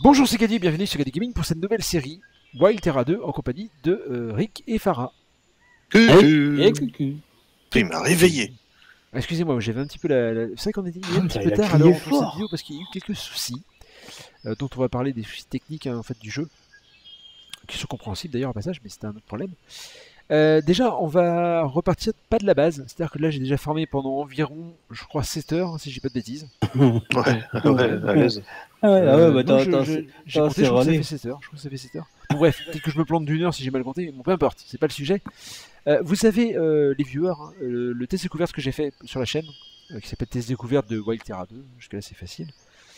Bonjour, c'est Caddy, bienvenue sur Caddy Gaming pour cette nouvelle série Wild Terra 2 en compagnie de Rick et Farah. Il m'a réveillé. Excusez-moi, j'avais un petit peu c'est vrai qu'on était un petit peu tard à l'heure pour cette vidéo parce qu'il y a eu quelques soucis dont on va parler, des soucis techniques en fait du jeu qui sont compréhensibles d'ailleurs au passage, mais c'était un autre problème. Déjà, on va repartir pas de la base, c'est-à-dire que là j'ai déjà farmé pendant environ, je crois, 7 heures, hein, si j'ai pas de bêtises. Ouais, à l'aise. J'ai compté, je crois que ça fait 7 heures. Bon, bref, peut-être que je me plante d'une heure si j'ai mal compté, mais bon, peu importe, c'est pas le sujet. Vous savez, les viewers, hein, le test découverte que j'ai fait sur la chaîne, qui s'appelle test découverte de Wild Terra 2, jusque-là c'est facile.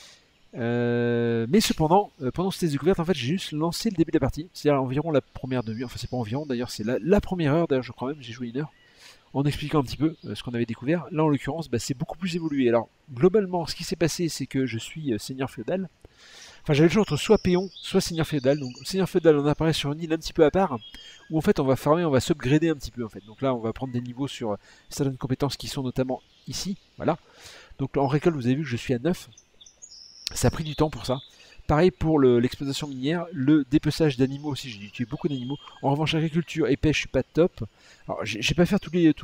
Mais cependant, pendant ce test découverte, en fait, j'ai juste lancé le début de la partie, c'est-à-dire environ la première demi-heure, enfin c'est pas environ, d'ailleurs c'est la première heure, d'ailleurs je crois même, j'ai joué 1 heure, en expliquant un petit peu ce qu'on avait découvert. Là en l'occurrence, c'est beaucoup plus évolué. Alors globalement, ce qui s'est passé, c'est que je suis seigneur féodal. Enfin, j'avais le choix entre soit péon, soit seigneur féodal. Donc seigneur féodal, on apparaît sur une île un petit peu à part, où en fait on va farmer, on va s'upgrader un petit peu en fait. Donc là, on va prendre des niveaux sur certaines compétences qui sont notamment ici, voilà. Donc en récolte, vous avez vu que je suis à 9. Ça a pris du temps pour ça. Pareil pour l'exploitation minière, le dépeçage d'animaux aussi, j'ai tué beaucoup d'animaux. En revanche, agriculture et pêche, je suis pas top. Alors, je vais pas faire tous les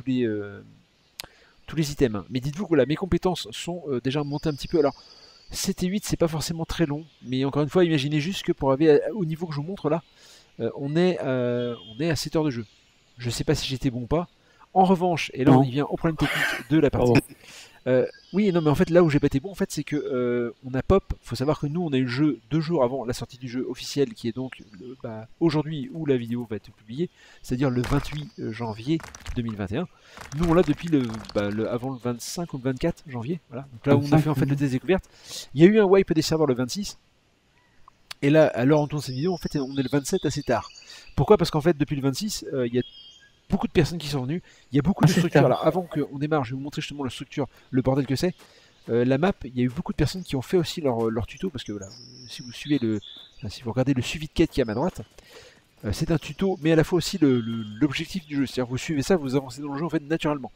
items, hein. Mais dites-vous que voilà, mes compétences sont déjà montées un petit peu. Alors, 7 et 8, c'est pas forcément très long, mais encore une fois, imaginez juste que pour arriver au niveau que je vous montre là, on est à 7 heures de jeu. Je sais pas si j'étais bon ou pas. En revanche, et là on y vient au problème technique de la partie. Oui, non, mais en fait, là où j'ai pas été bon, en fait, c'est que on a pop. Faut savoir que nous, on a eu le jeu 2 jours avant la sortie du jeu officiel, qui est donc aujourd'hui où la vidéo va être publiée, c'est-à-dire le 28 janvier 2021. Nous, on l'a depuis avant le 25 ou le 24 janvier. Voilà. Donc là où on a fait en fait le test découverte, il y a eu un wipe des serveurs le 26. Et là, à l'heure où on tourne cette vidéo, en fait, on est le 27 assez tard. Pourquoi? Parce qu'en fait, depuis le 26, il y a beaucoup de personnes qui sont venues, il y a beaucoup de structures. Alors avant qu'on démarre, je vais vous montrer justement la structure, le bordel que c'est. La map, il y a eu beaucoup de personnes qui ont fait aussi leur tuto, parce que voilà, si vous suivez si vous regardez le suivi de quête qui est à ma droite, c'est un tuto, mais à la fois aussi l'objectif du jeu. C'est-à-dire vous suivez ça, vous avancez dans le jeu en fait naturellement.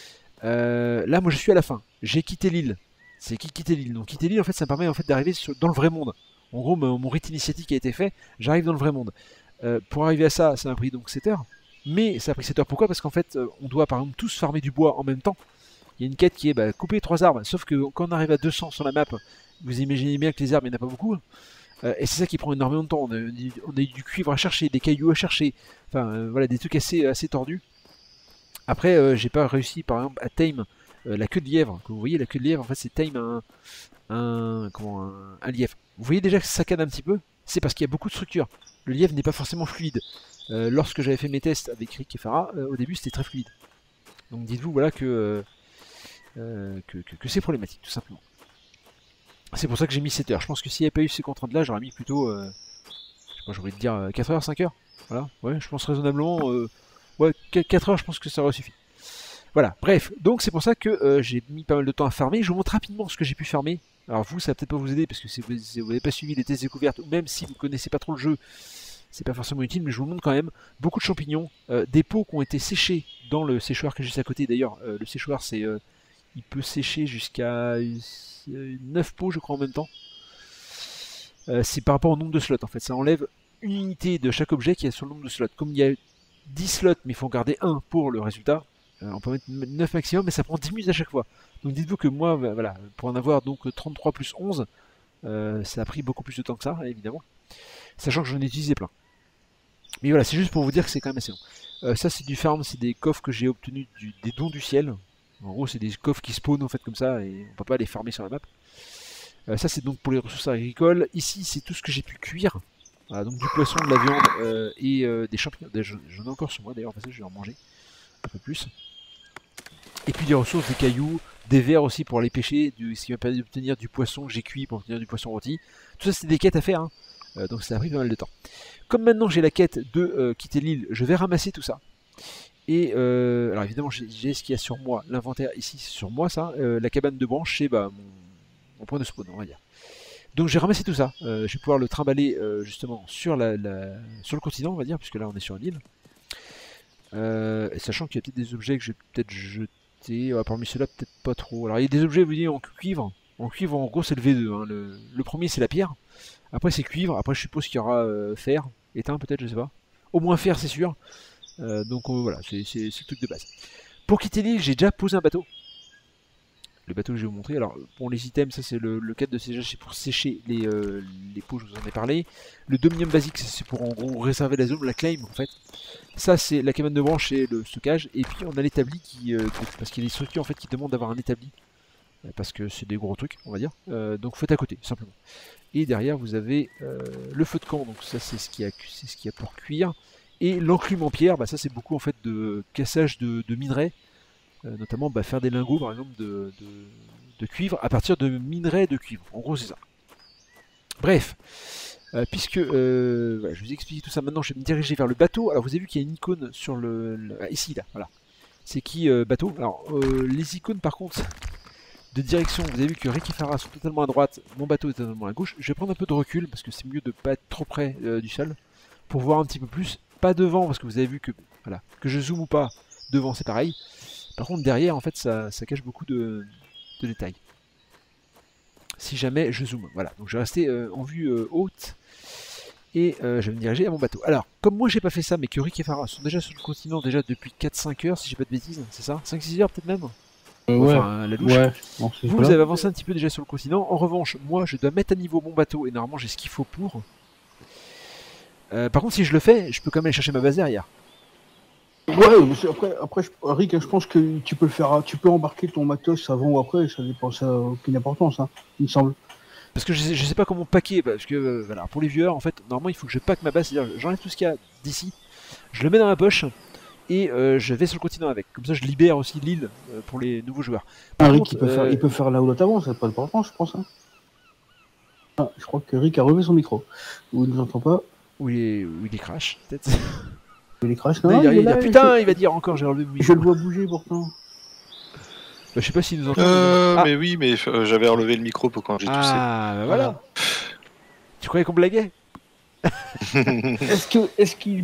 Là, moi je suis à la fin. J'ai quitté l'île. C'est qui quitter l'île? Donc quitter l'île, en fait, ça me permet en fait d'arriver dans le vrai monde. En gros, mon rite initiatique a été fait, j'arrive dans le vrai monde. Pour arriver à ça, ça m'a pris donc 7 heures. Mais ça a pris 7 heures. Pourquoi? Parce qu'en fait, on doit par exemple tous farmer du bois en même temps. Il y a une quête qui est couper 3 arbres. Sauf que quand on arrive à 200 sur la map, vous imaginez bien que les arbres, il n'y en a pas beaucoup. Et c'est ça qui prend énormément de temps. On a eu du cuivre à chercher, des cailloux à chercher. Enfin, voilà, des trucs assez tordus. Après, j'ai pas réussi par exemple à tame la queue de lièvre. Comme vous voyez, la queue de lièvre, en fait, c'est tame un lièvre. Vous voyez déjà que ça saccade un petit peu? C'est parce qu'il y a beaucoup de structures. Le lièvre n'est pas forcément fluide. Lorsque j'avais fait mes tests avec Rick et Farah, au début c'était très fluide. Donc dites-vous voilà que c'est problématique tout simplement. C'est pour ça que j'ai mis 7 heures. Je pense que s'il n'y avait pas eu ces contraintes là, j'aurais mis plutôt, je sais pas, j'aurais de dire 4 heures, 5 heures. Voilà, ouais, je pense raisonnablement, ouais, 4 heures je pense que ça aurait suffi. Voilà, bref, donc c'est pour ça que j'ai mis pas mal de temps à farmer. Je vous montre rapidement ce que j'ai pu farmer. Alors vous, ça va peut-être pas vous aider parce que si vous n'avez pas suivi les tests découvertes, ou même si vous connaissez pas trop le jeu, c'est pas forcément utile, mais je vous montre quand même beaucoup de champignons, des pots qui ont été séchés dans le séchoir que j'ai juste à côté. D'ailleurs, le séchoir, il peut sécher jusqu'à 9 pots, je crois, en même temps. C'est par rapport au nombre de slots, en fait. Ça enlève une unité de chaque objet qui est sur le nombre de slots. Comme il y a 10 slots, mais il faut en garder un pour le résultat, on peut mettre 9 maximum, mais ça prend 10 minutes à chaque fois. Donc dites-vous que moi, voilà, pour en avoir donc 33 plus 11, ça a pris beaucoup plus de temps que ça, évidemment. Sachant que j'en ai utilisé plein. Mais voilà, c'est juste pour vous dire que c'est quand même assez long. Ça, c'est du farm, c'est des coffres que j'ai obtenus des dons du ciel. En gros, c'est des coffres qui spawnent en fait comme ça et on peut pas les farmer sur la map. Ça, c'est donc pour les ressources agricoles. Ici, c'est tout ce que j'ai pu cuire. Voilà, donc du poisson, de la viande et des champignons. J'en ai encore sur moi d'ailleurs, parce que je vais en manger un peu plus. Et puis des ressources, des cailloux, des vers aussi pour aller pêcher, ce qui m'a permis d'obtenir du poisson que j'ai cuit pour obtenir du poisson rôti. Tout ça, c'est des quêtes à faire, hein. Donc ça a pris pas mal de temps. Comme maintenant j'ai la quête de quitter l'île, je vais ramasser tout ça. Et alors évidemment j'ai ce qu'il y a sur moi, l'inventaire ici c'est sur moi ça, la cabane de branche c'est mon point de spawn on va dire. Donc j'ai ramassé tout ça, je vais pouvoir le trimballer justement sur sur le continent on va dire, puisque là on est sur une île. Et sachant qu'il y a peut-être des objets que j'ai peut-être jetés, parmi ceux-là peut-être pas trop. Alors il y a des objets vous voyez en cuivre en gros c'est le V2, hein. Le premier c'est la pierre. Après c'est cuivre, après je suppose qu'il y aura fer, éteint peut-être, je sais pas. Au moins fer c'est sûr. Donc voilà, c'est le truc de base. Pour quitter l'île, j'ai déjà posé un bateau. Le bateau que je vais vous montrer. Alors, pour les items, ça c'est le cadre de séchage, c'est pour sécher les pots, je vous en ai parlé. Le dominium basique, c'est pour en gros réserver la zone, la claim en fait. Ça c'est la cabane de branche et le stockage. Et puis on a l'établi parce qu'il y a des structures en fait qui demandent d'avoir un établi. Parce que c'est des gros trucs, on va dire. Donc faites à côté, simplement. Et derrière vous avez le feu de camp, donc ça c'est ce qu'il y a pour cuire. Et l'enclume en pierre, bah, ça c'est beaucoup en fait de cassage de minerais. Notamment faire des lingots par exemple de cuivre à partir de minerais de cuivre. En gros c'est ça. Bref, puisque voilà, je vous ai expliqué tout ça, maintenant je vais me diriger vers le bateau. Alors vous avez vu qu'il y a une icône sur ici là, voilà. C'est qui bateau. Alors les icônes par contre de direction, vous avez vu que Rick et Farah sont totalement à droite, mon bateau est totalement à gauche. Je vais prendre un peu de recul parce que c'est mieux de pas être trop près du sol pour voir un petit peu plus. Pas devant parce que vous avez vu que voilà, que je zoome ou pas, devant c'est pareil. Par contre derrière en fait ça cache beaucoup de détails. Si jamais je zoome, voilà. Donc je vais rester en vue haute et je vais me diriger à mon bateau. Alors comme moi j'ai pas fait ça mais que Rick et Farah sont déjà sur le continent déjà depuis 4-5 heures si j'ai pas de bêtises, c'est ça, 5-6 heures peut-être même. Enfin, la douche. Ouais. Vous avez avancé un petit peu déjà sur le continent. En revanche, moi, je dois mettre à niveau mon bateau et normalement, j'ai ce qu'il faut pour. Par contre, si je le fais, je peux quand même aller chercher ma base derrière. Ouais, mais après Rick, je pense que tu peux le faire, tu peux embarquer ton matos avant ou après, ça dépend, ça n'a aucune importance, hein, il me semble. Parce que je sais pas comment packer, parce que voilà, pour les viewers, en fait, normalement, il faut que je pack ma base, c'est-à-dire j'enlève tout ce qu'il y a d'ici, je le mets dans ma poche et je vais sur le continent avec. Comme ça, je libère aussi l'île pour les nouveaux joueurs. Par Rick, contre, il peut faire là ou l'autre avant, ça n'a pas d'importance, je pense. Hein. Ah, je crois que Rick a relevé son micro. Ou il ne nous entend pas. Ou il est crash, peut-être. Il est crash, Non, non, il là, putain, il va dire encore, j'ai relevé mon micro. Je le vois bouger pourtant. Je sais pas s'il nous entend. Mais oui, mais j'avais relevé le micro pour quand j'ai toussé. Ah, bah voilà. Tu croyais qu'on blaguait? Est-ce qu'il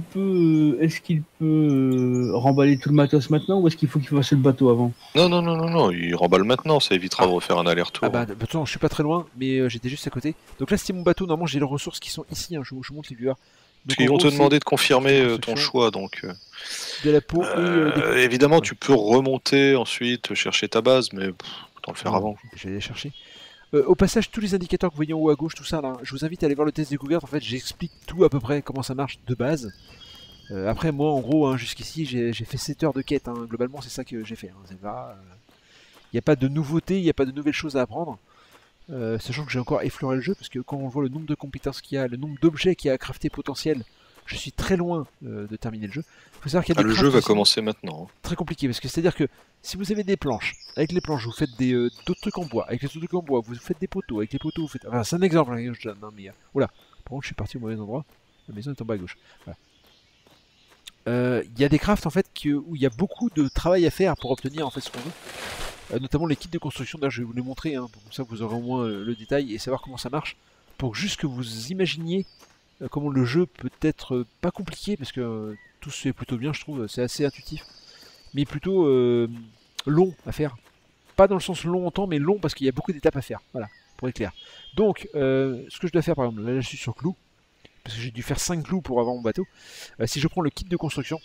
peut remballer tout le matos maintenant ou est-ce qu'il faut qu'il fasse le bateau avant? Non, il remballe maintenant, ça évitera de refaire un aller-retour. Ah bah, attends, je suis pas très loin, mais j'étais juste à côté. Donc là, c'était mon bateau. Normalement, j'ai les ressources qui sont ici. Hein, je vous montre les viewers. Parce qu'ils vont te demander de confirmer ton choix, donc. De la peau et évidemment, tu peux remonter ensuite, chercher ta base, mais autant le faire avant. Je vais aller chercher. Au passage, tous les indicateurs que vous voyez en haut à gauche, tout ça, là, je vous invite à aller voir le test découverte. En fait, j'explique tout à peu près comment ça marche de base. Après, moi, en gros, hein, jusqu'ici, j'ai fait 7 heures de quête. Hein. Globalement, c'est ça que j'ai fait. Il n'y a pas de nouveautés, il n'y a pas de nouvelles choses à apprendre. Sachant que j'ai encore effleuré le jeu, parce que quand on voit le nombre de compétences qu'il y a, le nombre d'objets qu'il y a à crafter potentiel, je suis très loin de terminer le jeu. Faut savoir qu'il y a des le jeu va commencer maintenant. Très compliqué, parce que c'est-à-dire que si vous avez des planches, avec les planches vous faites d'autres trucs en bois, avec les autres trucs en bois vous faites des poteaux, avec les poteaux vous faites... Enfin, c'est un exemple, hein, je donne, hein, mais... Oula, par contre je suis parti au mauvais endroit, la maison est en bas à gauche. Voilà. Il y a des crafts en fait où il y a beaucoup de travail à faire pour obtenir en fait ce qu'on veut. Notamment les kits de construction, d'ailleurs je vais vous les montrer, hein, comme ça vous aurez au moins le détail et savoir comment ça marche, pour juste que vous imaginiez comment le jeu peut être pas compliqué, parce que tout se fait plutôt bien je trouve, c'est assez intuitif, mais plutôt long à faire. Pas dans le sens long en temps, mais long parce qu'il y a beaucoup d'étapes à faire, voilà, pour être clair. Donc, ce que je dois faire par exemple, là je suis sur clou, parce que j'ai dû faire 5 clous pour avoir mon bateau. Si je prends le kit de construction,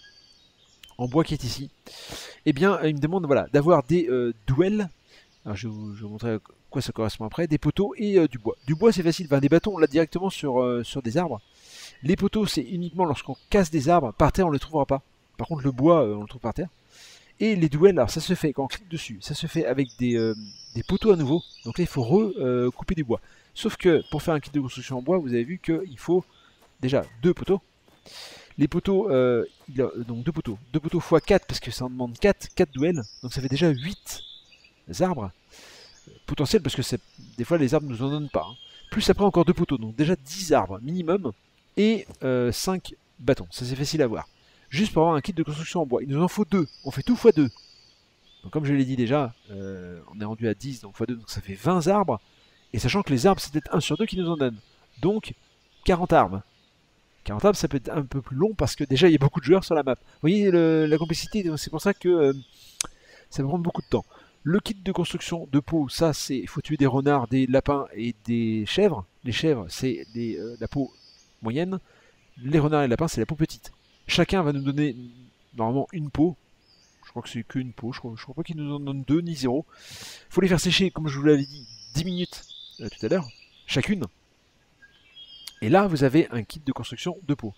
en bois qui est ici, eh bien il me demande voilà, d'avoir des duels. Alors je vais vous montrer à quoi ça correspond après. Des poteaux et du bois. Du bois c'est facile, enfin, des bâtons on l'a directement sur des arbres. Les poteaux c'est uniquement lorsqu'on casse des arbres, par terre on ne les trouvera pas. Par contre le bois on le trouve par terre. Et les duels, alors ça se fait quand on clique dessus, ça se fait avec des poteaux à nouveau. Donc là il faut recouper du bois. Sauf que pour faire un kit de construction en bois, vous avez vu qu'il faut déjà 2 poteaux. Les poteaux, donc 2 poteaux x 4 parce que ça en demande 4 duels. Donc ça fait déjà 8 arbres potentiels parce que des fois les arbres nous en donnent pas. Hein. Plus après encore 2 poteaux, donc déjà 10 arbres minimum et 5 bâtons. Ça c'est facile à voir. Juste pour avoir un kit de construction en bois. Il nous en faut 2. On fait tout x 2. Donc comme je l'ai dit déjà, on est rendu à 10 donc x 2, donc ça fait 20 arbres. Et sachant que les arbres c'est peut-être 1 sur 2 qui nous en donnent. Donc 40 arbres. 40 arbres ça peut être un peu plus long parce que déjà il y a beaucoup de joueurs sur la map. Vous voyez la complexité, c'est pour ça que ça va prendre beaucoup de temps. Le kit de construction de peau, ça c'est, il faut tuer des renards, des lapins et des chèvres. Les chèvres, c'est la peau moyenne. Les renards et les lapins, c'est la peau petite. Chacun va nous donner normalement une peau. Je crois que c'est qu'une peau. Je crois pas qu'il nous en donne 2 ni 0. Il faut les faire sécher, comme je vous l'avais dit, 10 minutes tout à l'heure, chacune. Et là, vous avez un kit de construction de peau.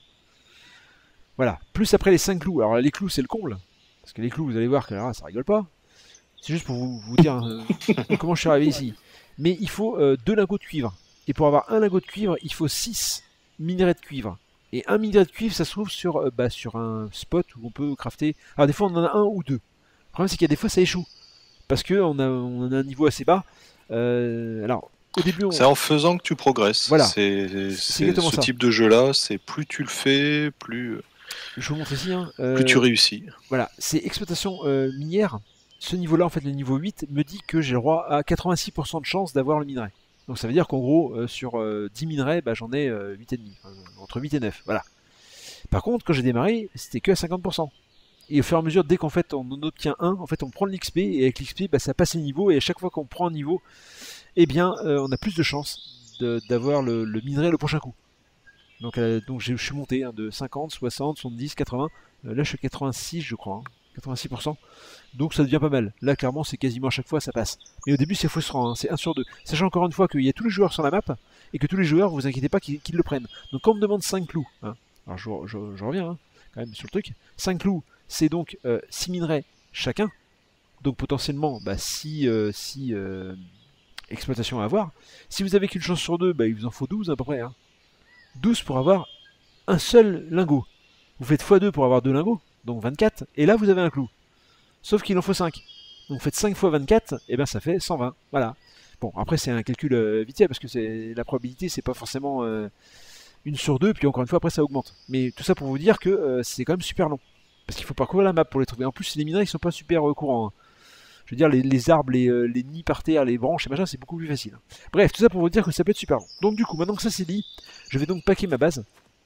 Voilà. Plus après les 5 clous. Alors les clous, c'est le comble. Parce que les clous, vous allez voir que là, ça rigole pas. C'est juste pour vous dire comment je suis arrivé ici. Mais il faut 2 lingots de cuivre. Et pour avoir un lingot de cuivre, il faut 6 minerais de cuivre. Et un minerai de cuivre, ça se trouve sur un spot où on peut crafter. Alors des fois, on en a un ou deux. Le problème, c'est qu'il y a des fois, ça échoue. Parce qu'on a un niveau assez bas. Alors, au début, c'est en faisant que tu progresses. Voilà. C'est exactement ce ça. type de jeu-là, c'est plus tu le fais, plus Je vous montre ici. Hein, plus tu réussis. Voilà, c'est exploitation minière. Ce niveau-là, en fait, le niveau 8, me dit que j'ai le droit à 86% de chance d'avoir le minerai. Donc ça veut dire qu'en gros, sur 10 minerais, j'en ai 8,5. Entre 8 et 9, voilà. Par contre, quand j'ai démarré, c'était que à 50%. Et au fur et à mesure, dès qu'en fait on en obtient un, en fait on prend l'XP, et avec l'XP, ça passe les niveaux, et à chaque fois qu'on prend un niveau, eh bien, on a plus de chances d'avoir le minerai le prochain coup. Donc je suis monté de 50, 60, 70, 80. Là, je suis à 86, je crois. 86%. Donc ça devient pas mal. Là, clairement, c'est quasiment à chaque fois, ça passe. Mais au début, c'est frustrant, hein, c'est 1 sur 2. Sachant encore une fois qu'il y a tous les joueurs sur la map, et que tous les joueurs, vous inquiétez pas qu'ils le prennent. Donc quand on me demande 5 clous, hein, alors je reviens hein, quand même sur le truc, 5 clous, c'est donc 6 minerais chacun. Donc potentiellement, 6 exploitations à avoir. Si vous avez qu'une chance sur 2, il vous en faut 12 à peu près. Hein. 12 pour avoir un seul lingot. Vous faites x2 pour avoir 2 lingots, donc 24, et là vous avez un clou. Sauf qu'il en faut 5. Donc vous faites 5 fois 24, et bien ça fait 120. Voilà. Bon, après c'est un calcul vite fait, parce que la probabilité, c'est pas forcément 1 sur 2, puis encore une fois, après ça augmente. Mais tout ça pour vous dire que c'est quand même super long. Parce qu'il faut parcourir la map pour les trouver. En plus, les minerais, ils sont pas super courants. Hein. Je veux dire, les arbres, les nids par terre, les branches et machin, c'est beaucoup plus facile. Bref, tout ça pour vous dire que ça peut être super long. Donc du coup, maintenant que ça c'est dit, je vais donc packer ma base.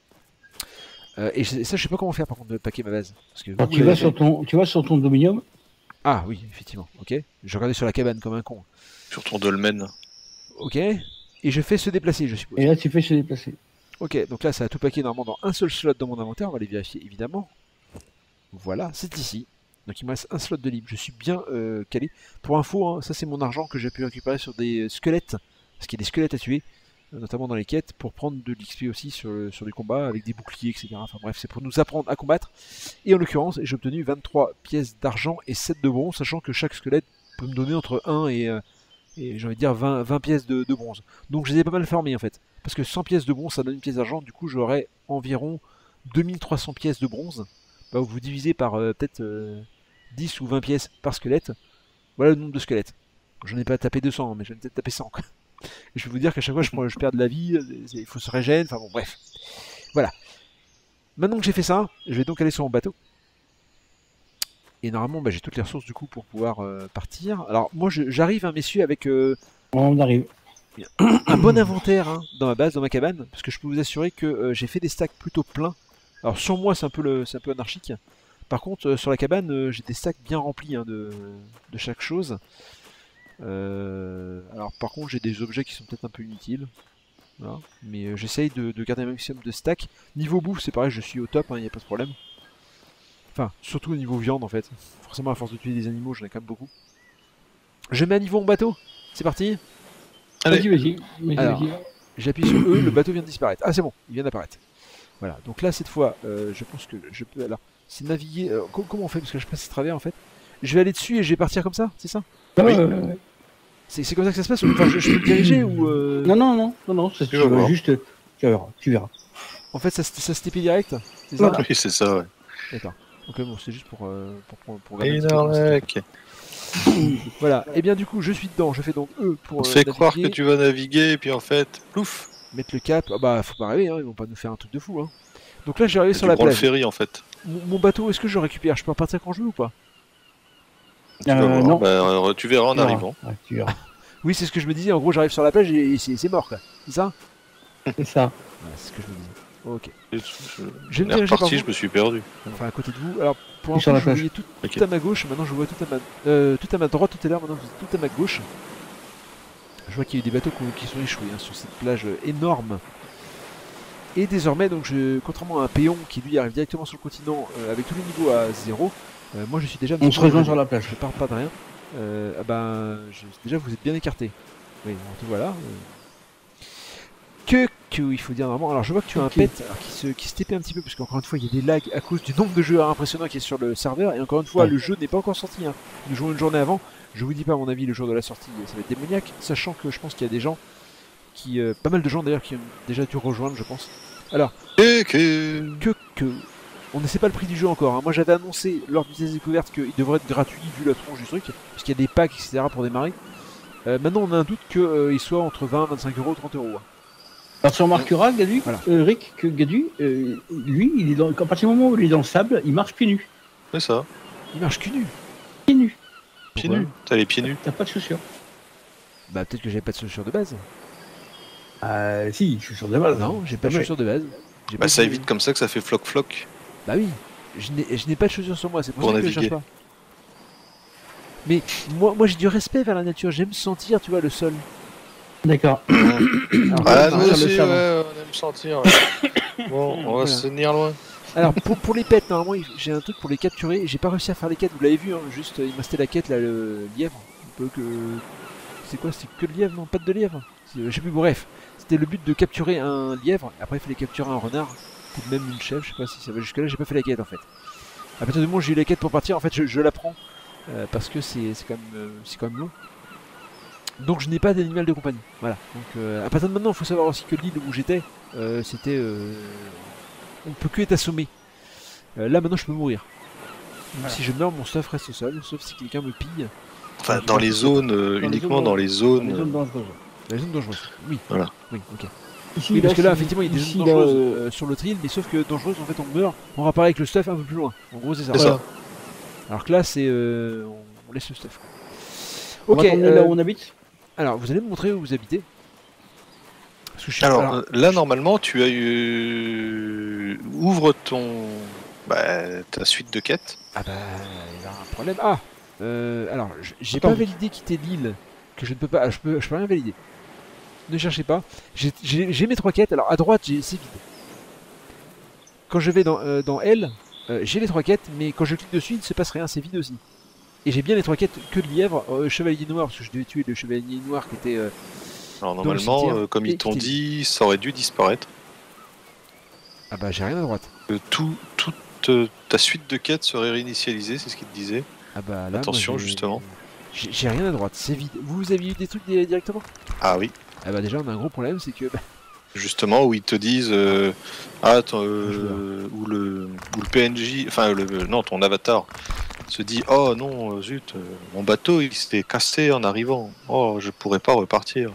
Et ça, je sais pas comment faire par contre de packer ma base. Parce que tu vas sur ton dominium. Ah oui, effectivement, ok. Je regardais sur la cabane comme un con. Sur ton dolmen. Ok. Et je fais se déplacer, je suppose. Et là, tu fais se déplacer. Ok, donc là, ça a tout packé normalement dans un seul slot dans mon inventaire. On va les vérifier évidemment. Voilà, c'est ici. Donc il me reste un slot de libre. Je suis bien calé. Pour info, hein, ça c'est mon argent que j'ai pu récupérer sur des squelettes. Parce qu'il y a des squelettes à tuer, notamment dans les quêtes, pour prendre de l'XP aussi sur du combat, avec des boucliers, etc. Enfin bref, c'est pour nous apprendre à combattre. Et en l'occurrence, j'ai obtenu 23 pièces d'argent et 7 de bronze, sachant que chaque squelette peut me donner entre 1 et j'ai envie de dire 20 pièces de bronze. Donc je les ai pas mal farmées en fait. Parce que 100 pièces de bronze, ça donne une pièce d'argent. Du coup, j'aurai environ 2300 pièces de bronze. Vous divisez par peut-être 10 ou 20 pièces par squelette. Voilà le nombre de squelettes. J'en ai pas tapé 200, mais j'en ai peut-être tapé 100. Quoi. Et je vais vous dire qu'à chaque fois, je perds de la vie, il faut se régénérer, enfin bon, bref. Voilà. Maintenant que j'ai fait ça, je vais donc aller sur mon bateau. Et normalement, j'ai toutes les ressources du coup pour pouvoir partir. Alors moi, j'arrive, hein, messieurs, avec On arrive. un bon inventaire hein, dans ma base, dans ma cabane, parce que je peux vous assurer que j'ai fait des stacks plutôt pleins. Alors sur moi, c'est un peu anarchique. Par contre, sur la cabane, j'ai des stacks bien remplis hein, de chaque chose. Alors par contre, j'ai des objets qui sont peut-être un peu inutiles. Voilà. Mais j'essaye de garder un maximum de stacks. Niveau bouffe, c'est pareil, je suis au top, il n'y a pas de problème. Enfin, surtout au niveau viande en fait. Forcément, à force de tuer des animaux, j'en ai quand même beaucoup. Je mets à niveau mon bateau. C'est parti. Allez, vas-y. J'appuie sur E, le bateau vient de disparaître. Ah, c'est bon, il vient d'apparaître. Voilà, donc là, cette fois, je pense que je peux... Alors, c'est naviguer... comment on fait? Parce que je passe à travers, en fait. Je vais aller dessus et je vais partir comme ça, c'est ça? Oui. C'est comme ça que ça se passe? Enfin, je peux me diriger ou... Non, tu vas juste... Tu verras. En fait, ça se TP direct? C'est ça? Oui, c'est ça, ouais. D'accord. Donc bon, c'est juste pour voilà, et bien du coup je suis dedans, je fais donc E pour on te fait croire que naviguer, tu vas naviguer et puis en fait, plouf, mettre le cap, ah bah faut pas rêver, hein, ils vont pas nous faire un truc de fou. Hein. Donc là j'ai arrivé sur la tu prends le plage. ferry en fait. Mon bateau, est-ce que je le récupère? Je peux repartir quand je veux ou pas? Tu vas voir. Non. Tu verras en arrivant. Ouais, tu verras. Oui, c'est ce que je me disais, en gros j'arrive sur la plage et c'est mort quoi, c'est ça? C'est ça. Ouais, c'est ce que je me disais. Ok. Je Je vais me suis diriger par reparti, vous. je me suis perdu. Enfin à côté de vous. Alors pour Sur l'instant la je plage. voyais tout Ok. à ma gauche, maintenant je vois tout à ma droite tout à l'heure, maintenant vous êtes tout à ma gauche. Je vois qu'il y a eu des bateaux qui sont échoués hein, sur cette plage énorme. Et désormais, donc, contrairement à un péon qui lui arrive directement sur le continent avec tous les niveaux à 0, moi je suis déjà... un On petit se peu rejoint rejoint. sur la plage. Je pars pas de rien. Déjà vous êtes bien écarté. Oui, donc voilà. Il faut dire normalement. Alors je vois que tu as un Ok. pet alors, qui se TP un petit peu, parce qu'encore une fois il y a des lags à cause du nombre de joueurs impressionnants qui est sur le serveur. Et encore une fois, Ouais. le jeu n'est pas encore sorti. Hein. Nous jouons une journée avant. Je vous dis pas, à mon avis, le jour de la sortie, ça va être démoniaque. Sachant que je pense qu'il y a des gens qui. Pas mal de gens d'ailleurs qui ont déjà dû rejoindre, je pense. Alors, on ne sait pas le prix du jeu encore. Hein. Moi j'avais annoncé lors du test découverte qu'il devrait être gratuit vu la tronche du truc, parce qu'il y a des packs, etc. pour démarrer. Maintenant on a un doute qu'il soit entre 20, 25 euros, 30 euros. Hein. Alors tu remarqueras, Gadu, Voilà. Rick, que Gadu, lui, il est à partir du moment où il est dans le sable, il marche pieds nus. C'est ça. Il marche cul nu. Pieds nus. Pieds Pourquoi nus. T'as les pieds nus. T'as pas de chaussures. Bah peut-être que j'avais pas de chaussures de base. Si, chaussures de base. Non, j'ai pas de Ouais. chaussures de base. J'ai Bah pas ça de- évite comme ça que ça fait floc-floc. Bah oui, je n'ai pas de chaussures sur moi, c'est pour Pour ça que je naviguer. cherche pas. Mais moi j'ai du respect vers la nature, j'aime sentir, tu vois, le sol. D'accord. Alors, Ah, on nous va aussi, le ouais, savoir. on aime sentir. Ouais. Bon, on va Voilà. se tenir loin. Alors pour les pets, normalement j'ai un truc pour les capturer. J'ai pas réussi à faire les quêtes, vous l'avez vu, hein, juste il me restait la quête là, le lièvre. Un peu que. C'est quoi, c'est que le lièvre, non? Pas de lièvre? Je sais plus, bref. C'était le but de capturer un lièvre, après il fallait capturer un renard, ou même une chèvre, je sais pas si ça va jusque là, j'ai pas fait la quête en fait. À partir du moment où j'ai eu la quête pour partir, en fait je la prends, parce que c'est quand même long. Donc je n'ai pas d'animal de compagnie, voilà. Donc à partir de maintenant, il faut savoir aussi que l'île où j'étais, c'était... on peut que être assommé. Là maintenant je peux mourir. Donc, Voilà. si je meurs, mon stuff reste au sol, sauf si quelqu'un me pille. Enfin, dans les zones, uniquement dans les Dans zones. les zones dangereuses. La zone dangereuse. Oui. Voilà. Oui, ok. Ici, Oui, parce que là, c'est- effectivement, il y a des ici, zones là, dangereuses sur l'autre île, mais sauf que dangereuses, en fait, on meurt, on réapparaît avec le stuff un peu plus loin. En gros, c'est ça. C'est ça. Alors que là, c'est. On laisse le stuff. on Ok, va t'emmener là où on habite. alors vous allez me montrer où vous habitez. Parce que je suis. Alors, là, normalement, tu as eu. Ouvre ta suite de quêtes. Ah bah, il y a un problème. Ah alors, j'ai Attends. pas validé quitter l'île, que je ne peux pas. Je peux rien valider. Ne cherchez pas. J'ai mes 3 quêtes. Alors, à droite, c'est vide. Quand je vais dans L, j'ai les 3 quêtes, mais quand je clique dessus, il ne se passe rien, c'est vide aussi. Et j'ai bien les 3 quêtes que de lièvre, chevalier noir, parce que je devais tuer le chevalier noir qui était. Alors, Dans le normalement, cimetière, comme et ils t'ont quitter dit, ça aurait dû disparaître. Ah bah, j'ai rien à droite. Toute ta suite de quêtes serait réinitialisée, c'est ce qu'ils te disaient. Ah bah là, Attention, moi, j'ai- justement. J'ai rien à droite, c'est vide. Vous avez eu des trucs directement? Ah oui. Ah bah déjà, on a un gros problème, c'est que. Justement, où ils te disent où le PNJ, enfin non, ton avatar se dit oh non zut, mon bateau il s'est cassé en arrivant, oh je pourrais pas repartir.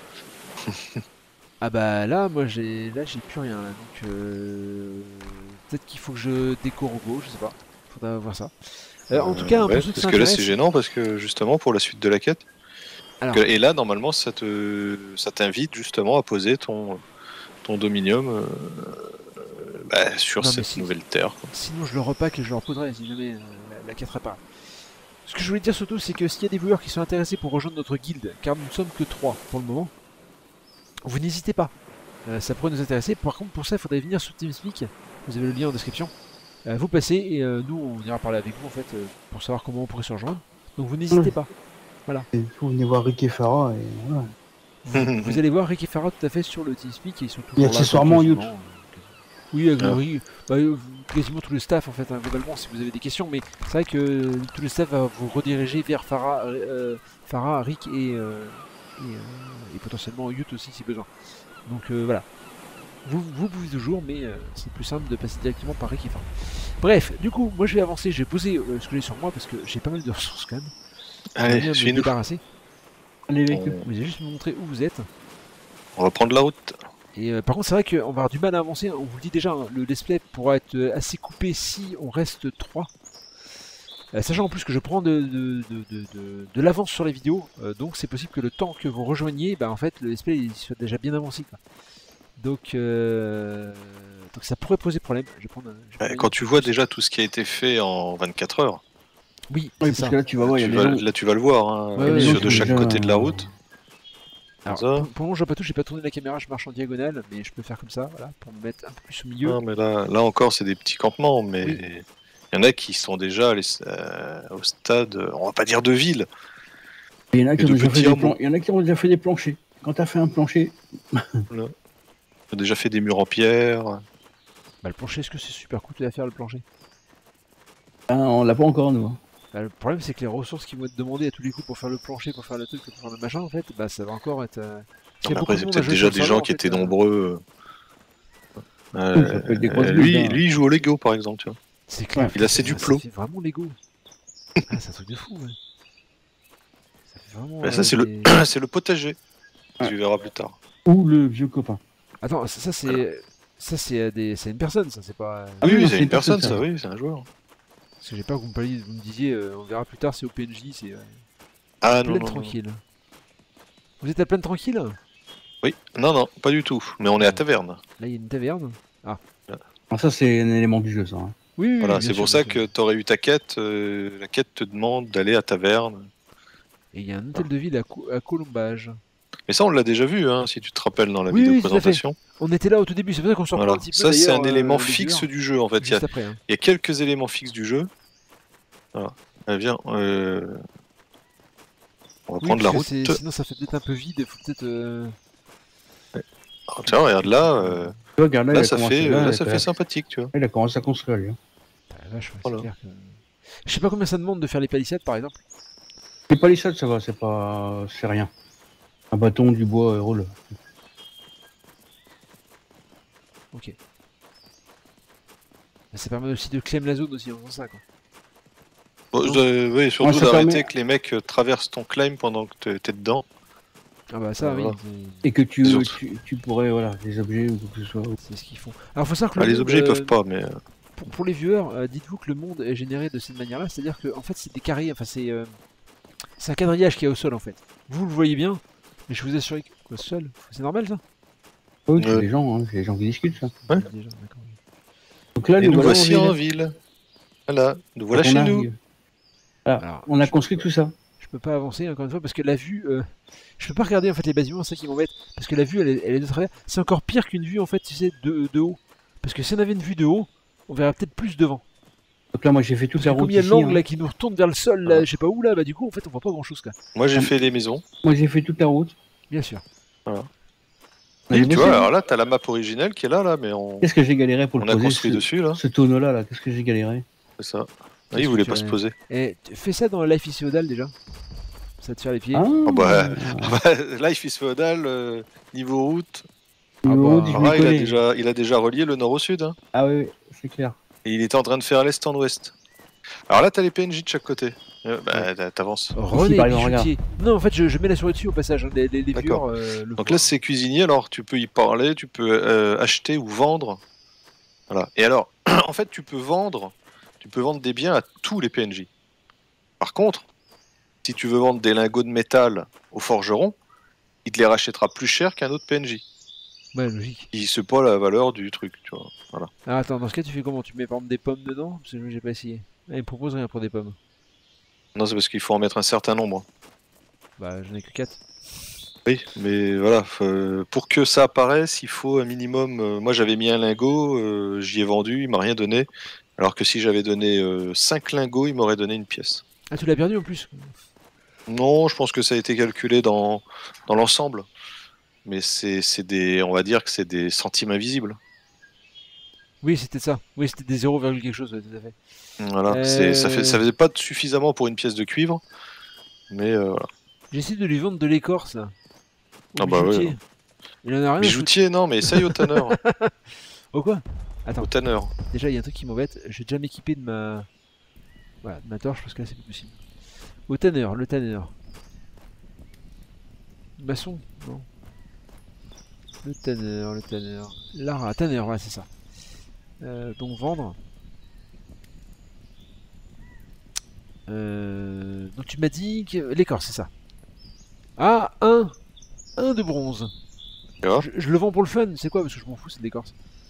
Ah bah là, moi j'ai plus rien là, donc peut-être qu'il faut que je déco robot, je sais pas. Faudra voir ça. En tout cas, Ouais, pour ceux qui parce que là c'est s'intéressent- gênant parce que justement pour la suite de la quête. Alors. Et là normalement ça t'invite justement à poser ton dominium sur Non, mais cette si. nouvelle terre. Quoi. Sinon, je le repack et je le reposerai si jamais la quête répare. Ce que je voulais dire surtout, c'est que s'il y a des joueurs qui sont intéressés pour rejoindre notre guilde, car nous ne sommes que 3 pour le moment, vous n'hésitez pas. Ça pourrait nous intéresser. Par contre, pour ça, il faudrait venir sur TeamSpeak. Vous avez le lien en description. Vous passez et nous, on ira parler avec vous en fait pour savoir comment on pourrait se rejoindre. Donc vous n'hésitez pas. Il faut venir voir Rick et Farah et voilà. Vous allez voir Rick et Farah tout à fait sur le TeamSpeak et ils sont toujours Et là. accessoirement quasiment. Yout. Oui, avec Laurie, quasiment tout le staff en fait, hein, globalement, si vous avez des questions, mais c'est vrai que tout le staff va vous rediriger vers Farah, Rick et potentiellement Yout aussi si besoin. Donc voilà. Vous pouvez toujours, mais c'est plus simple de passer directement par Rick et Farah. Bref, du coup, moi je vais avancer, je vais poser ce que j'ai sur moi parce que j'ai pas mal de ressources quand même. J'aimerais bien Allez, me suis-nous. débarrasser. Allez, avec eux. Vous allez juste me montrer où vous êtes. On va prendre la route. Et par contre, c'est vrai qu'on va avoir du mal à avancer. On vous le dit déjà, hein, le display pourra être assez coupé si on reste 3. Sachant en plus que je prends de l'avance sur les vidéos, donc c'est possible que le temps que vous rejoigniez, bah, en fait, le display il soit déjà bien avancé. Quoi. Donc, Donc ça pourrait poser problème. Je vais prendre Quand tu vois déjà tout ce qui a été fait en 24 heures, Oui, Oui, c'est parce ça. que là, tu vas voir, il y a des gens... là tu vas le voir, hein, Ouais, ouais, sur ouais, de chaque déjà, côté de la route. Alors, Ça. pour le moment, je vois pas tout, j'ai pas tourné la caméra, je marche en diagonale, mais je peux faire comme ça, voilà, pour me mettre un peu plus au milieu. Non, mais là encore, c'est des petits campements, mais Oui. il y en a qui sont déjà allés, au stade, on va pas dire de ville. Il y en a qui Et ont de déjà fait petits des hameaux. il y en a qui ont déjà fait des planchers. Quand t'as fait un plancher, On a déjà fait des murs en pierre. Bah, le plancher, est-ce que c'est super coûteux à faire le plancher? on l'a pas encore, nous. Hein. Bah, le problème, c'est que les ressources qui vont être demandées à tous les coups pour faire le plancher, pour faire le truc, pour faire le machin, en fait, bah ça va encore être. Parce qu'il y a Mais beaucoup après, de c'est monde à peut-être jouer déjà sur le des serveur, gens en qui fait, étaient nombreux. Oui, ça peut être des grosses Lui, builds, hein. lui, il joue au Lego, par exemple. Tu vois. C'est clair. Ouais. Il a ses duplos. Ça fait vraiment Lego. Ah, c'est un truc de fou, ouais. Ça fait vraiment. Mais ça, c'est des- c'est le potager. Ouais. Tu verras plus tard. Ou le vieux copain. Attends, ça c'est. Ça c'est une personne, ça c'est pas. Ah oui, oui, non, c'est c'est une personne, ça. ça, oui, c'est un joueur. Parce que j'ai peur que vous me disiez, on verra plus tard, c'est au PNJ, c'est Ah non, pleine non, non. tranquille. Vous êtes à pleine tranquille? Oui, non, pas du tout. Mais on est à taverne. Là, il y a une taverne. Ah, ça, c'est un élément du jeu, ça. Hein. Oui, oui, Voilà, bien c'est sûr, pour ça bien que sûr. tu aurais eu ta quête. La quête te demande d'aller à taverne. Et il y a un hôtel de ville à Colombage. Mais ça, on l'a déjà vu, hein, si tu te rappelles dans la Oui, vidéo oui, tout à fait. présentation. On était là au tout début, c'est pour ça qu'on se reprend Voilà. un petit peu. Ça, c'est d'ailleurs, un élément les fixe joueurs, du jeu, en fait. Il y a, juste après. Hein. il y a quelques éléments fixes du jeu. Voilà. Viens, on va Oui, prendre la parce que route. sinon ça fait peut-être un peu vide, il faut peut-être. Ah, tiens, regarde là. Tu vois, regarde, là, Là, il a ça commencé, fait, là, là, ça fait sympathique, tu vois. il a commencé à construire, lui. Hein. Ah, la vache, ouais, Voilà. c'est clair que. Je sais pas combien ça demande de faire les palissades par exemple. Les palissades, ça va, c'est rien. Un bâton, du bois, roule. Ok. Mais ça permet aussi de claim la zone aussi en faisant ça quoi. Bon, Non. oui, surtout Ouais, ça d'arrêter permet- que les mecs traversent ton claim pendant que t'es dedans. Ah bah ça Voilà. oui, Et que Les autres. tu pourrais, voilà, des objets ou quoi que ce soit. c'est ce qu'ils font. Alors faut savoir que le Ah, les monde, objets, ils peuvent pas, mais. pour les viewers, dites-vous que le monde est généré de cette manière-là, c'est-à-dire que en fait c'est des carrés, enfin c'est un quadrillage qui est au sol en fait. Vous le voyez bien, mais je vous assure que au sol, c'est normal ça. Oui, c'est Ouais. des gens, hein, c'est des gens qui discutent, ça. Ouais. Déjà, d'accord. Donc là, Et nous voilà, voici on est- en ville. Voilà, nous voilà on chez arrive. nous. Alors, On a construit tout ça. je peux pas avancer encore une fois parce que la vue, je peux pas regarder en fait les bâtiments, c'est ça qui m'embête, parce que la vue elle est de travers. C'est encore pire qu'une vue en fait, tu sais, de haut. Parce que si on avait une vue de haut, on verrait peut-être plus devant. Donc là, moi, j'ai fait toute Parce la que comme route il y a ici. l'angle Hein. là qui nous retourne vers le sol, là, je sais pas où là, bah du coup en fait on voit pas grand chose quoi. Moi, j'ai fait les maisons. Moi, j'ai fait toute la route. Bien sûr. Mais Et j'ai tu bossé, vois, hein. alors là, t'as la map originelle qui est là, mais on Qu'est-ce que j'ai galéré pour le a poser, construit dessus, là. ce tonneau-là, là. Qu'est-ce que j'ai galéré. C'est ça. Ah, Qu'est-ce il que voulait tu pas as- se poser. Et fais ça dans Life is Feudal déjà. Ça va te faire les pieds. Ah, bah, Life is Feudal, niveau route. Numéro bah, 10, je Alors là, m'y connais. il a déjà relié le nord au sud. Hein. Ah oui, c'est clair. Et il était en train de faire l'est en ouest. Alors là, t'as les PNJ de chaque côté. T'avances. René par exemple, Bijoutier. Non, en fait, je mets la souris dessus au passage. Hein, les D'accord. viewers le Donc voient. là, c'est cuisinier, alors tu peux y parler, tu peux acheter ou vendre. Voilà. Et alors, en fait, tu peux vendre des biens à tous les PNJ. Par contre, si tu veux vendre des lingots de métal au forgeron, il te les rachètera plus cher qu'un autre PNJ. Ouais, logique. Il sait pas la valeur du truc, tu vois. Voilà. Ah, attends, dans ce cas, tu fais comment? Tu mets par exemple des pommes dedans? Parce que j'ai pas essayé. Ah, il me propose rien pour des pommes. Non, c'est parce qu'il faut en mettre un certain nombre. Bah, j'en ai que 4. Oui, mais voilà, pour que ça apparaisse, il faut un minimum. Moi, j'avais mis un lingot, j'y ai vendu, il m'a rien donné. Alors que si j'avais donné 5 lingots, il m'aurait donné une pièce. Ah, tu l'as perdu en plus? Non, je pense que ça a été calculé dans l'ensemble. Mais c'est des, on va dire que c'est des centimes invisibles. Oui, c'était ça. Oui, c'était des 0, quelque chose, ouais, tout à fait. Voilà, ça faisait pas suffisamment pour une pièce de cuivre. Mais voilà. J'essaie de lui vendre de l'écorce, là. Au Ah bah ouais. bijoutier. Il en a rien à foutre. Bijoutier, non, mais essaye au tanneur. Oh quoi? Attends, Au tanneur. déjà, il y a un truc qui m'embête. Je vais déjà m'équiper de ma... Voilà, de ma torche, parce que là, c'est plus possible. Au tanneur, le tanneur. Maçon? Non. Le tanneur, le tanneur. Lara, tanneur, ouais, c'est ça. Donc, vendre. Donc, tu m'as dit que... L'écorce, c'est ça. Ah, un de bronze. Tu vois Je le vends pour le fun, c'est quoi? Parce que je m'en fous, c'est de l'écorce.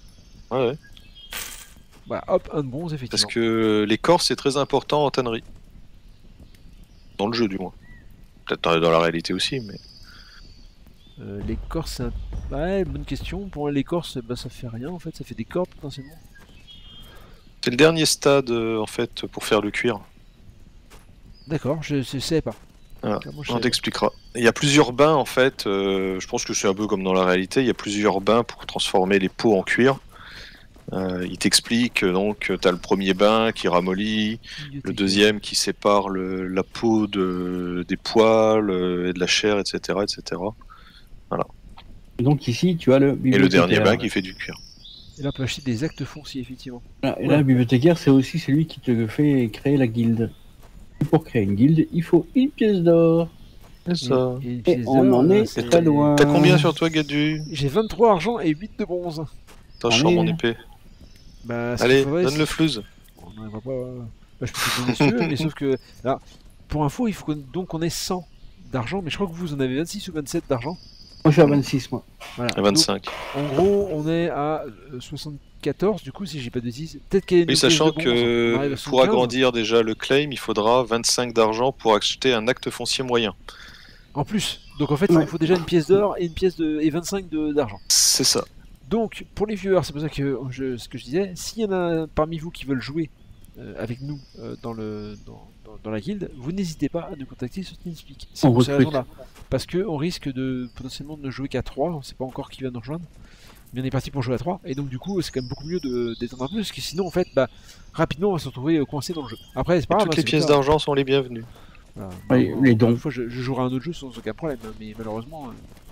Ouais, ouais. Voilà, hop, un de bronze, Parce effectivement. que l'écorce c'est très important en tannerie. Dans le jeu du moins. Peut-être dans la réalité aussi, mais. L'écorce, c'est un... Ouais, bonne question. Pour moi, l'écorce, bah, ça fait rien, en fait. Ça fait des cordes, potentiellement. C'est le dernier stade en fait pour faire le cuir. D'accord, je savais pas. Voilà. Clairement, je On savais pas. t'expliquera. Il y a plusieurs bains en fait. Je pense que c'est un peu comme dans la réalité. Il y a plusieurs bains pour transformer les peaux en cuir. Il t'explique donc tu as le premier bain qui ramollit, le deuxième qui sépare la peau des poils et de la chair, etc., etc. Et donc ici, tu as le Et le bibliothécaire. dernier bain qui fait du cuir. Et là, on peut acheter des actes fonciers, effectivement. Et là, le bibliothécaire, c'est aussi celui qui te fait créer la guilde. Et pour créer une guilde, il faut une pièce d'or. C'est ça. Et une Et pièce on d'or, en est c'est- très loin. T'as combien sur toi, Gadu? J'ai 23 argent et 8 de bronze. Attends, je On sors est- mon épée. Bah, ce Allez, qu'il faudrait, donne le c'est- flouze. On n'arrivera pas. Bah, je peux te donner ce que tu veux, mais sauf que. Là, pour info, il faut qu'on ait 100 d'argent, mais je crois que vous en avez 26 ou 27 d'argent. Moi, je suis à 26, moi. Voilà. À 25. Donc, en gros, on est à 74, du coup, si j'ai pas de 6. Peut-être qu'il y a une Oui, pièce de sachant bronze, on arrive que à pour 75. agrandir déjà le claim, il faudra 25 d'argent pour acheter un acte foncier moyen. En plus. Donc en fait, il Ouais. nous faut déjà une pièce d'or et une pièce et 25 d'argent. C'est ça. Donc, pour les viewers, c'est pour ça que ce que je disais, s'il y en a parmi vous qui veulent jouer avec nous dans la guilde, vous n'hésitez pas à nous contacter sur TeamSpeak. C'est On pour ces recrute. raisons-là. Parce qu'on risque de potentiellement de ne jouer qu'à 3, on ne sait pas encore qui va nous rejoindre. Mais on est parti pour jouer à 3, et donc du coup, c'est quand même beaucoup mieux d'étendre un peu, parce que sinon, en fait, bah, rapidement, on va se retrouver coincé dans le jeu. Après, c'est pas grave. Toutes hein, les c'est pièces comme ça. d'argent sont les bienvenues. Voilà. Ouais, Bon, les encore dons. une fois, je jouerai à un autre jeu sans aucun problème, hein, mais malheureusement.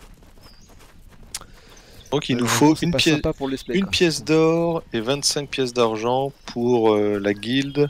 Donc il nous malheureusement, faut c'est une pas pièce, sympa pour le let's play, une quoi. pièce d'or et 25 pièces d'argent pour la guilde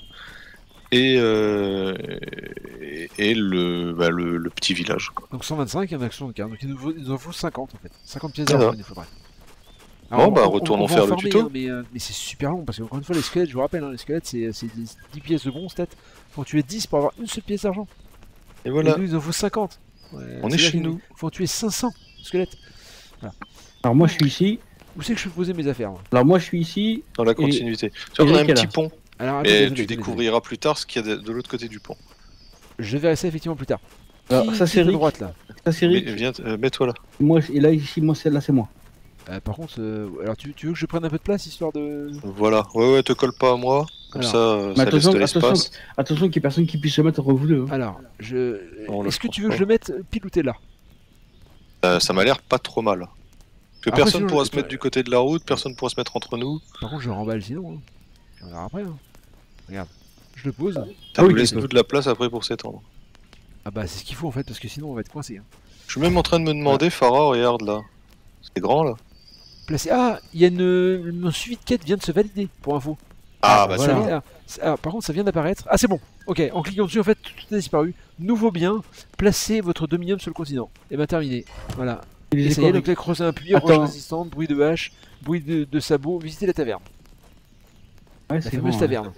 et le petit village. Quoi. Donc 125 et un action de carte. Donc il nous en faut 50 en fait. 50 pièces Voilà. d'argent il nous faudrait. Bon, bah, retournons va en faire le farmer, tuto. hein, mais c'est super long parce que, encore une fois, les squelettes, je vous rappelle, hein, les squelettes c'est 10 pièces de bronze peut-être. Faut en tuer 10 pour avoir une seule pièce d'argent. Et Et voilà. nous, il nous en faut 50. Ouais, On est c'est-à-dire chez qu'il nous. Faut en tuer 500 squelettes. Alors, moi, je suis ici. Où c'est que je peux poser mes affaires moi Alors, moi, je suis ici. Dans la continuité. Tu vois qu'on a un Eric est petit là. pont. Alors, Et attendez, tu découvriras plus tard ce qu'il y a de l'autre côté du pont. Je verrai ça effectivement plus tard. Alors, ça, c'est est de Rick. droite là. Ça, c'est Mais, Rick. viens, mets-toi là. Moi, et là, ici, moi, celle-là, c'est moi. Par contre, alors tu veux que je prenne un peu de place histoire de. Voilà. Ouais, te colle pas à moi. Comme Alors. ça, Mais ça laisse de attention, l'espace. attention qu'il n'y ait personne qui puisse se mettre entre vous deux. hein. Alors, Non, là, est-ce je que pense tu veux que pas. je le mette pile ou t'es là? Ça m'a l'air pas trop mal. Que Après, personne sinon, pourra je- se mettre du côté de la route, personne pourra se mettre entre nous. Par contre, je remballe sinon. Hein. On verra après. Hein. Regarde, je le pose. Ça Ah nous oui, laisse tu peux. nous de la place après pour s'étendre. Ah bah c'est ce qu'il faut en fait parce que sinon on va être coincé. Hein. Je suis même en train de me demander, Farah, regarde là. C'est grand là. Placé. Ah, il y a mon suivi de quête vient de se valider pour info. Ah bah Ça c'est vient- par contre, ça vient d'apparaître. Ah c'est bon. Ok, en cliquant dessus en fait tout a disparu. Nouveau bien. Placez votre dominium sur le continent. Et ben terminé. Voilà. Il Et est ça y est, quoi, donc là creuser un puits, Attends. roche résistante, bruit de hache, bruit de sabots, visitez la taverne. Ouais, La c'est fameuse bon, taverne.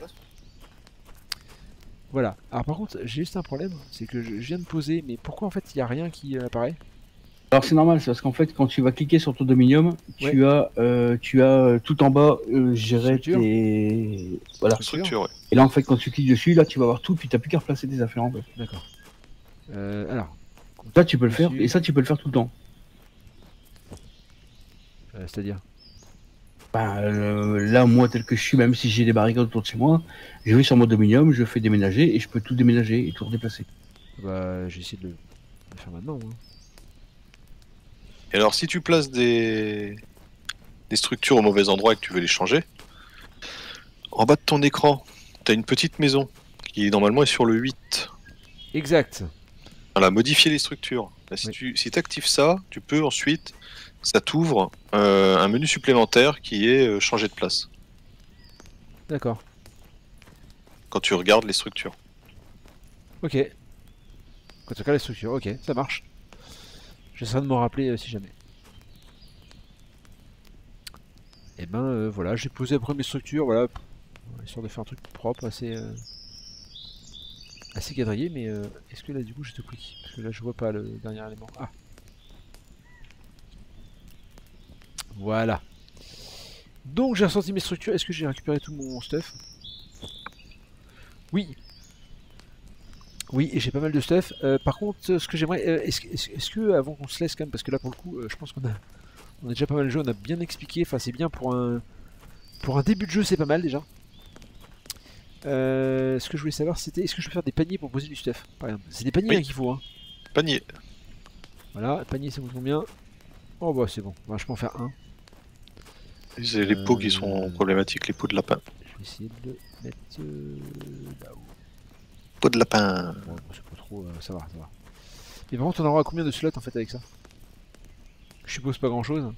Voilà. Alors par contre, j'ai juste un problème, c'est que je viens de poser, mais pourquoi en fait il n'y a rien qui apparaît? Alors c'est normal, c'est parce qu'en fait quand tu vas cliquer sur ton dominium, tu as tout en bas gérer Structure. tes voilà. structure, ouais. Et là en fait quand tu cliques dessus, là tu vas voir tout, puis t'as plus qu'à replacer tes affaires en fait. D'accord. Alors, Là tu peux le faire Dessus. et ça tu peux le faire tout le temps. c'est-à-dire Là moi tel que je suis, même si j'ai des barricades autour de chez moi, je vais sur mon dominium, je fais déménager et je peux tout déménager et tout redéplacer. bah, j'ai essayé de le faire maintenant. Hein. Et alors si tu places des structures au mauvais endroit et que tu veux les changer, en bas de ton écran, tu as une petite maison qui normalement est sur le 8. Exact. Voilà, modifier les structures. Là, si Oui. tu actives ça, tu peux ensuite, ça t'ouvre un menu supplémentaire qui est changer de place D'accord. quand tu regardes les structures. Ok. Quand tu regardes les structures, ok, ça marche. J'essaierai de m'en rappeler si jamais. Et ben voilà, j'ai posé après mes structures, voilà, histoire de faire un truc propre, assez quadrillé, mais est-ce que là du coup j'ai tout pris? Parce que là je vois pas le dernier élément. Ah. Voilà. Donc j'ai ressorti mes structures. Est-ce que j'ai récupéré tout mon stuff? Oui. Oui, et j'ai pas mal de stuff. Par contre, ce que j'aimerais... est-ce que, avant qu'on se laisse quand même, parce que là pour le coup, je pense on a déjà pas mal joué, on a bien expliqué. Enfin, c'est bien pour un début de jeu, c'est pas mal déjà. Ce que je voulais savoir, c'était est-ce que je peux faire des paniers pour poser du stuff, par exemple. C'est des paniers Oui. hein, qu'il faut. Hein. Panier. Voilà, panier ça coûte combien? Oh bah c'est bon, bah, je peux en faire un. C'est les pots qui sont problématiques, les pots de lapin. Je vais essayer de le mettre là-haut. Pots de lapin. Bon, c'est pas trop, ça va, ça va. Et par contre, on aura combien de slots en fait avec ça? Je suppose pas grand chose.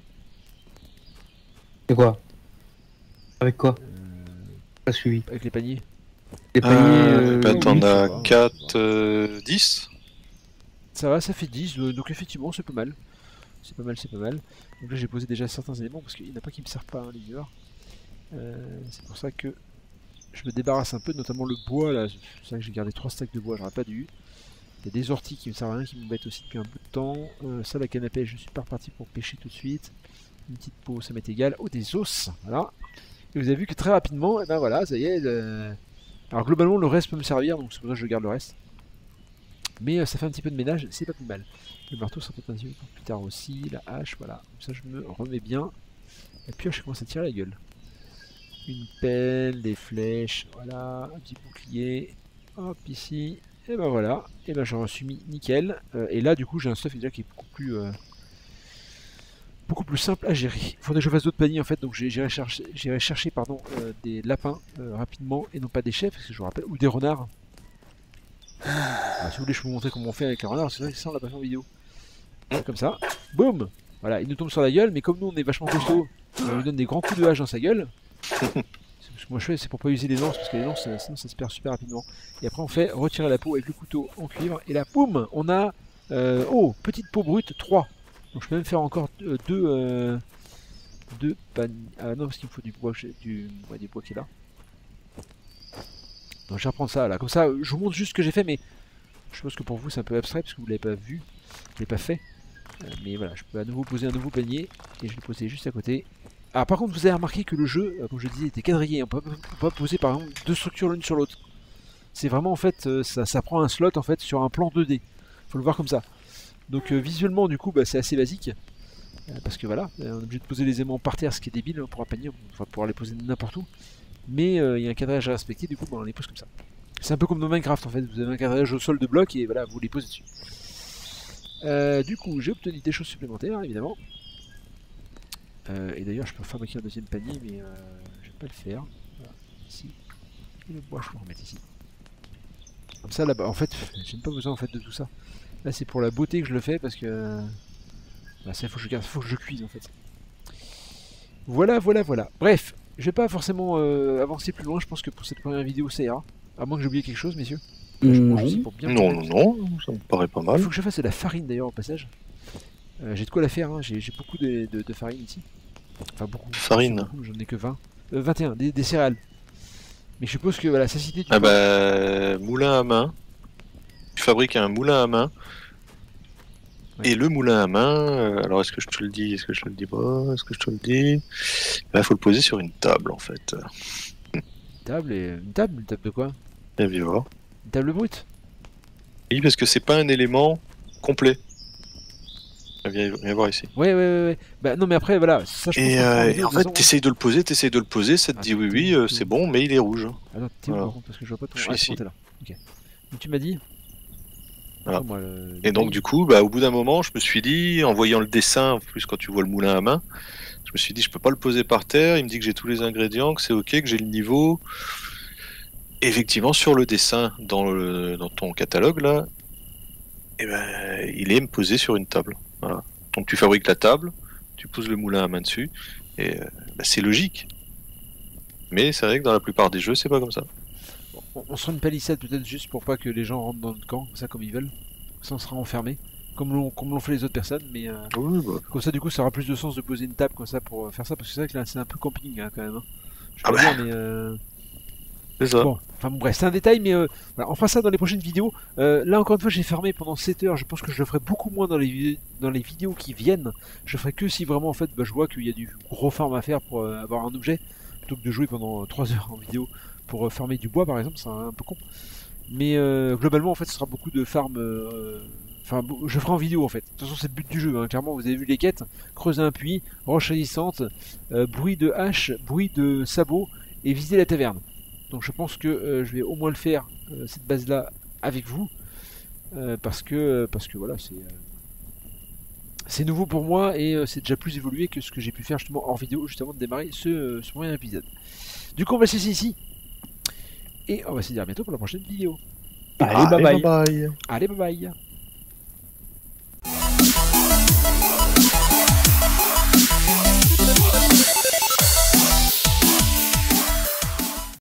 C'est quoi? Avec quoi? Pas suivi. Avec les paniers. Les paniers. Bah, t'en oui, as ça va, 4, 10. Ça va, ça fait 10, donc effectivement c'est pas mal. C'est pas mal, c'est pas mal. Donc là j'ai posé déjà certains éléments parce qu'il n'y en a pas qui me servent pas, hein, les viewers. C'est pour ça que je me débarrasse un peu, notamment le bois là. C'est vrai que j'ai gardé 3 stacks de bois, j'aurais pas dû. Il y a des orties qui me servent à rien, qui m'embêtent aussi depuis un bout de temps. Ça, la canne à pêche, je suis pas reparti pour pêcher tout de suite. Une petite peau, ça m'est égal. Oh, des os, voilà. Et vous avez vu que très rapidement, et ben voilà, ça y est. Alors globalement, le reste peut me servir, donc c'est pour ça que je garde le reste. Mais ça fait un petit peu de ménage, c'est pas plus mal. Le marteau sera peut-être un petit peu plus tard aussi. La hache, voilà. Comme ça, je me remets bien. La pioche, elle commence à tirer la gueule. Une pelle, des flèches, voilà. Un petit bouclier. Hop, ici. Et ben voilà. Et ben j'en suis mis nickel. Et là, du coup, j'ai un stuff déjà qui est beaucoup plus simple à gérer. Il faudrait que je fasse d'autres paniers en fait, donc j'irai chercher pardon, des lapins rapidement et non pas des chefs, parce que je vous rappelle, ou des renards. Si vous voulez, je peux vous montrer comment on fait avec les renards, c'est vrai que ça on l'a pas fait en vidéo. Comme ça, boum. Voilà, il nous tombe sur la gueule, mais comme nous on est vachement costaud, on lui donne des grands coups de hache dans sa gueule. Ce que moi je fais, c'est pour pas user les lances, parce que les lances sinon ça se perd super rapidement. Et après on fait retirer la peau avec le couteau en cuivre, et là, boum, on a oh, petite peau brute 3. Donc je peux même faire encore deux paniers. Ah non, parce qu'il me faut du bois, du bois qui est là. Donc je vais reprendre ça là. Comme ça, je vous montre juste ce que j'ai fait, mais je pense que pour vous c'est un peu abstrait parce que vous l'avez pas vu, vous l'avez pas fait. Mais voilà, je peux à nouveau poser un nouveau panier et je vais le poser juste à côté. Ah par contre, vous avez remarqué que le jeu, comme je disais, était quadrillé. On peut pas poser par exemple deux structures l'une sur l'autre. C'est vraiment en fait, ça prend un slot en fait sur un plan 2D. Faut le voir comme ça. Donc visuellement du coup bah, c'est assez basique. Parce que voilà, on est obligé de poser les aimants par terre, ce qui est débile pour un panier, on va pouvoir les poser n'importe où. Mais il y a un cadrage à respecter, du coup bah, on les pose comme ça. C'est un peu comme dans Minecraft en fait, vous avez un cadrage au sol de blocs et voilà, vous les posez dessus. Du coup j'ai obtenu des choses supplémentaires évidemment. Et d'ailleurs je peux fabriquer un deuxième panier mais je vais pas le faire. Voilà, ici. Et le bois je peux le remettre ici. Comme ça là-bas, en fait, j'ai pas besoin en fait de tout ça. Là c'est pour la beauté que je le fais parce que... Bah, ça faut que je cuise en fait. Voilà, voilà, voilà. Bref, je vais pas forcément avancer plus loin, je pense que pour cette première vidéo ça ira. À moins que j'ai oublié quelque chose, messieurs. Je mange aussi pour bien Non, ça me paraît pas Il mal. faut que je fasse de la farine d'ailleurs au passage. J'ai de quoi la faire, hein. J'ai beaucoup de farine ici. Enfin beaucoup. Farine. J'en ai que 20. 21, des céréales. Mais je suppose que voilà, ça citait du Ah bah, moulin à main. Tu fabriques un moulin à main. Ouais. Et le moulin à main, alors est-ce que je te le dis, est-ce que je te le dis pas, est-ce que je te le dis? Il faut le poser sur une table en fait. Une table de quoi? Et bien voir. Une table brute? Oui, parce que c'est pas un élément complet. Viens voir ici. Ouais. Bah non mais après voilà, ça je Et en fait, t'essayes de le poser, ça te dit oui, c'est bon, mais il est rouge. Attends, t'es où Voilà. par contre? Parce que je vois pas ton... Je suis ici. T'es là. Ok. Donc tu m'as dit? Voilà. Moi, Et donc du coup, bah, au bout d'un moment, je me suis dit, en voyant le dessin, en plus quand tu vois le moulin à main, je me suis dit, je peux pas le poser par terre, il me dit que j'ai tous les ingrédients, que c'est ok, que j'ai le niveau. Effectivement, sur le dessin, dans ton catalogue, là, eh ben, il est posé sur une table. Voilà. Donc tu fabriques la table, tu poses le moulin à main dessus, et bah, c'est logique. Mais c'est vrai que dans la plupart des jeux, c'est pas comme ça. on sera une palissade peut-être juste pour pas que les gens rentrent dans notre camp, ça comme ils veulent. Ça on sera enfermé, comme l'ont fait les autres personnes, mais Oui, bah. comme ça du coup ça aura plus de sens de poser une table comme ça pour faire ça, parce que c'est vrai que là c'est un peu camping hein, quand même. Hein. Je Ah peux bah. dire, mais C'est ça. Bon, enfin bon, bref, c'est un détail, mais voilà, on fera ça dans les prochaines vidéos. Là, encore une fois, j'ai fermé pendant 7 heures. Je pense que je le ferai beaucoup moins dans dans les vidéos qui viennent. Je ferai que si vraiment, en fait, je vois qu'il y a du gros farm à faire pour avoir un objet, plutôt que de jouer pendant 3 heures en vidéo pour farmer du bois, par exemple. C'est un peu con. Mais globalement, en fait, ce sera beaucoup de farm. Enfin, je ferai en vidéo, en fait. De toute façon, c'est le but du jeu. Hein. Clairement, vous avez vu les quêtes. Creuser un puits, roche saillissante, bruit de hache, bruit de sabot et visiter la taverne. Donc je pense que je vais au moins le faire, cette base-là, avec vous, parce que voilà, c'est nouveau pour moi et c'est déjà plus évolué que ce que j'ai pu faire justement hors vidéo, juste avant de démarrer ce premier épisode. Du coup, on va se laisser ici, et on va se dire à bientôt pour la prochaine vidéo. Allez, bye bye. Bye bye. Allez, bye bye.